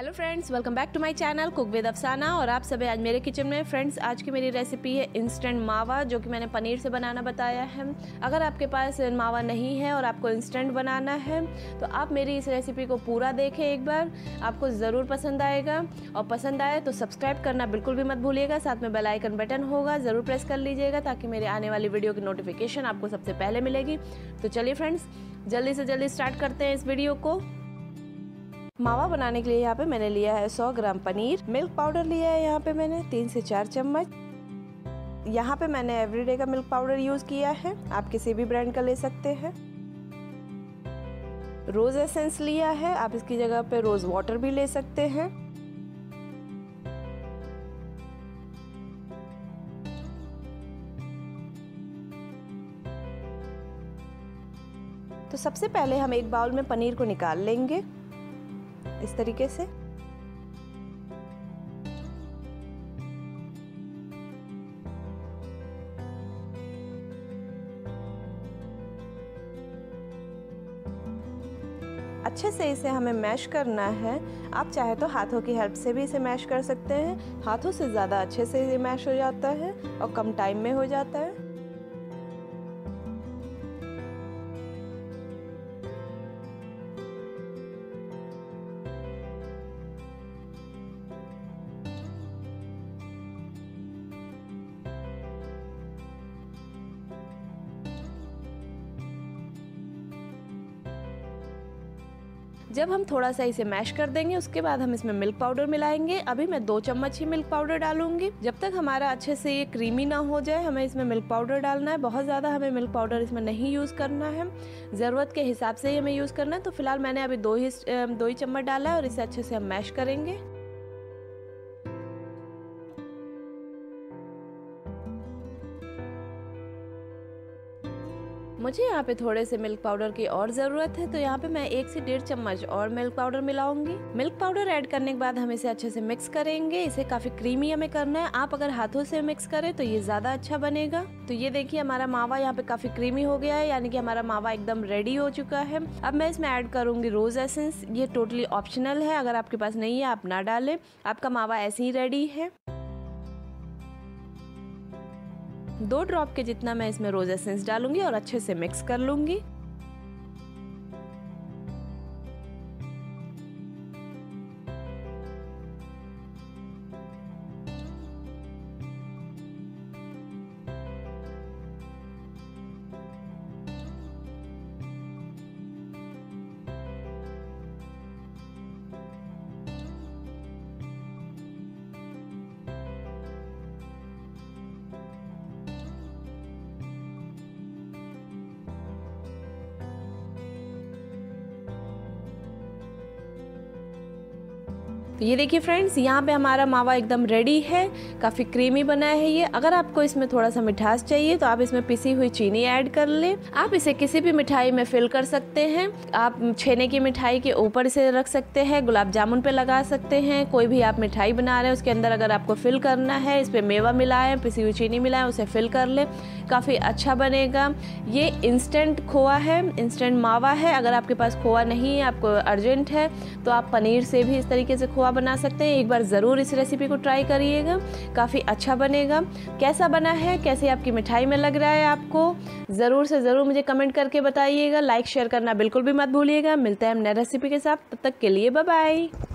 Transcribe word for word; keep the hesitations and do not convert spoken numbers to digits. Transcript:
Hello friends, welcome back to my channel cook with Afsana. और आप सभी आज मेरे किचन में। फ्रेंड्स, आज की मेरी रेसिपी है इंस्टेंट मावा, जो कि मैंने पनीर से बनाना बताया है। अगर आपके पास मावा नहीं है और आपको इंस्टेंट बनाना है तो आप मेरी इस रेसिपी को पूरा देखें एक बार, आपको ज़रूर पसंद आएगा। और पसंद आए तो सब्सक्राइब करना बिल्कुल भी मत भूलिएगा, साथ में बेल आइकन बटन होगा, ज़रूर प्रेस कर लीजिएगा ताकि मेरे आने वाली वीडियो की नोटिफिकेशन आपको सबसे पहले मिलेगी। तो चलिए फ्रेंड्स, जल्दी से जल्दी स्टार्ट करते हैं इस वीडियो को। मावा बनाने के लिए यहाँ पे मैंने लिया है सौ ग्राम पनीर। मिल्क पाउडर लिया है यहाँ पे मैंने तीन से चार चम्मच। यहाँ पे मैंने एवरीडे का मिल्क पाउडर यूज़ किया है, आप किसी भी ब्रांड का ले सकते हैं। रोज़ एसेंस लिया है, आप इसकी जगह पे रोज़ वाटर भी ले सकते हैं। तो सबसे पहले हम एक बाउल में पनीर को निकाल लेंगे इस तरीके से। अच्छे से इसे हमें मैश करना है। आप चाहे तो हाथों की हेल्प से भी इसे मैश कर सकते हैं, हाथों से ज़्यादा अच्छे से ये मैश हो जाता है और कम टाइम में हो जाता है। जब हम थोड़ा सा इसे मैश कर देंगे उसके बाद हम इसमें मिल्क पाउडर मिलाएंगे। अभी मैं दो चम्मच ही मिल्क पाउडर डालूंगी। जब तक हमारा अच्छे से ये क्रीमी ना हो जाए हमें इसमें मिल्क पाउडर डालना है। बहुत ज़्यादा हमें मिल्क पाउडर इसमें नहीं यूज़ करना है, ज़रूरत के हिसाब से ही हमें यूज़ करना है। तो फिलहाल मैंने अभी दो ही दो ही चम्मच डाला है और इसे अच्छे से हम मैश करेंगे। मुझे यहाँ पे थोड़े से मिल्क पाउडर की और ज़रूरत है, तो यहाँ पे मैं एक से डेढ़ चम्मच और मिल्क पाउडर मिलाऊंगी। मिल्क पाउडर ऐड करने के बाद हम इसे अच्छे से मिक्स करेंगे। इसे काफ़ी क्रीमी हमें करना है। आप अगर हाथों से मिक्स करें तो ये ज़्यादा अच्छा बनेगा। तो ये देखिए हमारा मावा यहाँ पे काफ़ी क्रीमी हो गया है, यानी कि हमारा मावा एकदम रेडी हो चुका है। अब मैं इसमें ऐड करूँगी रोज़ एसेंस। ये टोटली ऑप्शनल है, अगर आपके पास नहीं है आप ना डालें, आपका मावा ऐसे ही रेडी है। दो ड्रॉप के जितना मैं इसमें रोज़ एसेंस डालूंगी और अच्छे से मिक्स कर लूंगी। तो ये देखिए फ्रेंड्स, यहाँ पे हमारा मावा एकदम रेडी है, काफ़ी क्रीमी बना है ये। अगर आपको इसमें थोड़ा सा मिठास चाहिए तो आप इसमें पिसी हुई चीनी ऐड कर लें। आप इसे किसी भी मिठाई में फिल कर सकते हैं। आप छेने की मिठाई के ऊपर इसे रख सकते हैं, गुलाब जामुन पे लगा सकते हैं। कोई भी आप मिठाई बना रहे हैं उसके अंदर अगर आपको फिल करना है, इस पर मेवा मिलाएं, पिसी हुई चीनी मिलाएं, उसे फिल कर लें, काफ़ी अच्छा बनेगा। ये इंस्टेंट खोआ है, इंस्टेंट मावा है। अगर आपके पास खोआ नहीं है, आपको अर्जेंट है, तो आप पनीर से भी इस तरीके से खोआ बना सकते हैं। एक बार ज़रूर इस रेसिपी को ट्राई करिएगा, काफ़ी अच्छा बनेगा। कैसा बना है, कैसे आपकी मिठाई में लग रहा है आपको, ज़रूर से ज़रूर मुझे कमेंट करके बताइएगा। लाइक शेयर करना बिल्कुल भी मत भूलिएगा। मिलते हैं हम नए रेसिपी के साथ, तब तक के लिए बाय बाय।